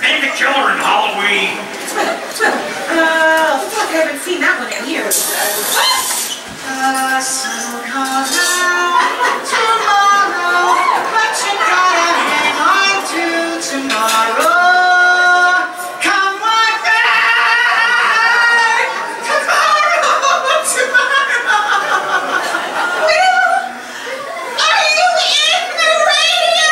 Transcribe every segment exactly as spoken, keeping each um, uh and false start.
Take the killer in Halloween. Uh, fuck, I haven't seen that one in years. Uh, sun will come out tomorrow, but you gotta hang on to tomorrow. Come on back tomorrow, tomorrow. Will, are you in the radio?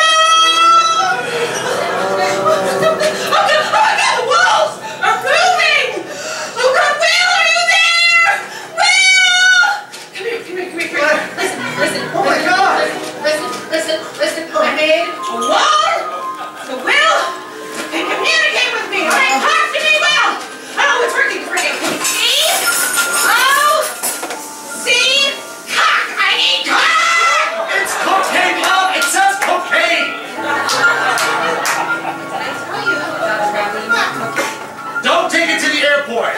Oh God, oh my God, the walls are moving! Oh God, Will, are you there? Will! Come here, come here, come here, come here. Listen, listen. Oh my God! Listen, listen, listen. I made a wall so Will can communicate with me. All right, talk to me, Will. Oh, it's working, it's working. C O C cock. I need cock. It's cocaine, Mom. It says cocaine. Did I tell you about traveling with cocaine? Don't take it to the airport.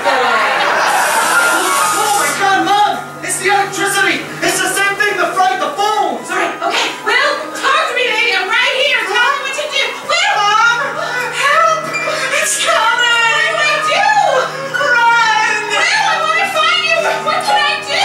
Oh my God, Mom! It's the electricity! It's the same thing, the fright, the phones! All right, okay. Will, talk to me, baby. I'm right here. Tell me what to do. Will, Mom, help! It's coming. What do I do? Run! Will, I want to find you. What can I do?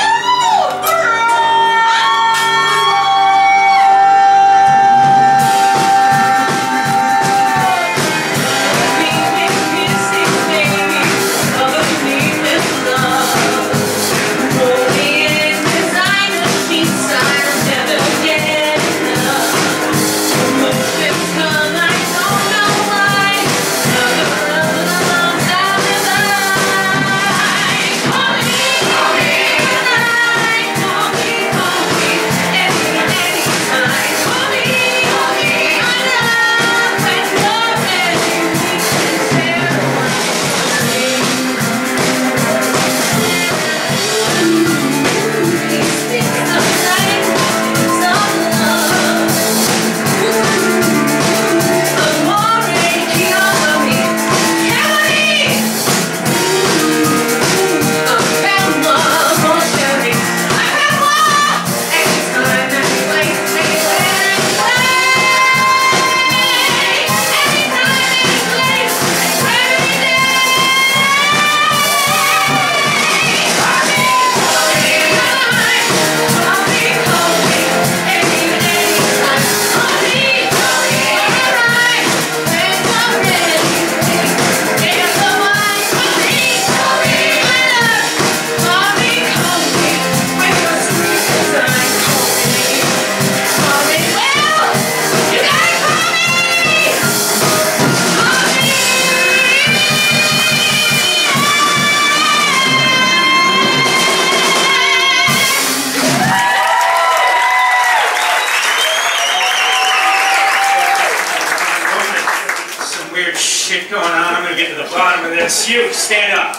Shit going on. I'm gonna get to the bottom of this. You, stand up.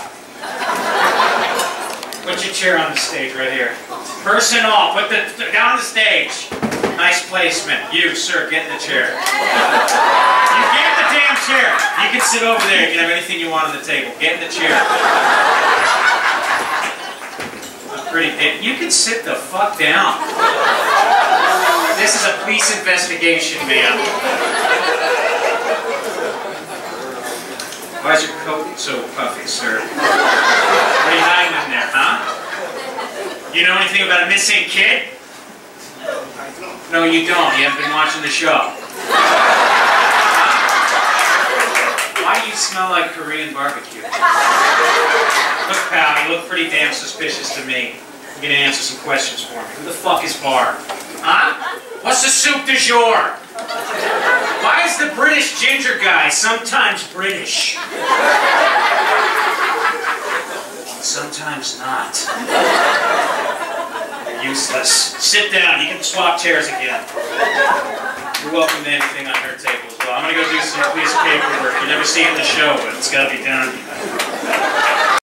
Put your chair on the stage right here. Person all, put the down the stage. Nice placement. You, sir, get in the chair. You get the damn chair. You can sit over there. You can have anything you want on the table. Get in the chair. I'm pretty. You can sit the fuck down. This is a police investigation, man. Why is your coat so puffy, sir? What are you hiding in there, huh? You know anything about a missing kid? No, you don't. You haven't been watching the show. Why do you smell like Korean barbecue? Look, pal, you look pretty damn suspicious to me. You're gonna answer some questions for me. Who the fuck is Barb? Huh? What's the soup du jour? Why is the British ginger guy sometimes British? Sometimes not. Useless. Sit down. You can swap chairs again. You're welcome to anything on her table as well. I'm going to go do some police paperwork. You never see it in the show, but it's got to be done.